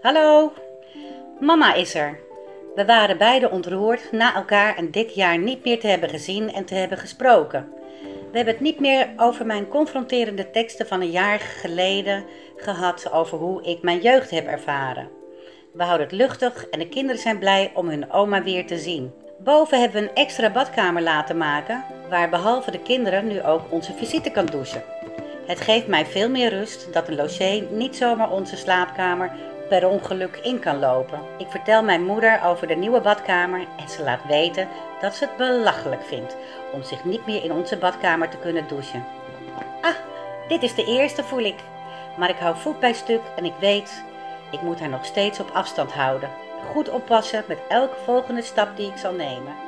Hallo, mama is er. We waren beide ontroerd na elkaar een dik jaar niet meer te hebben gezien en te hebben gesproken. We hebben het niet meer over mijn confronterende teksten van een jaar geleden gehad over hoe ik mijn jeugd heb ervaren. We houden het luchtig en de kinderen zijn blij om hun oma weer te zien. Boven hebben we een extra badkamer laten maken, waar behalve de kinderen nu ook onze visite kan douchen. Het geeft mij veel meer rust dat een logé niet zomaar onze slaapkamer per ongeluk in kan lopen. Ik vertel mijn moeder over de nieuwe badkamer en ze laat weten dat ze het belachelijk vindt om zich niet meer in onze badkamer te kunnen douchen. Ah, dit is de eerste, voel ik. Maar ik hou voet bij stuk en ik weet, ik moet haar nog steeds op afstand houden. Goed oppassen met elke volgende stap die ik zal nemen.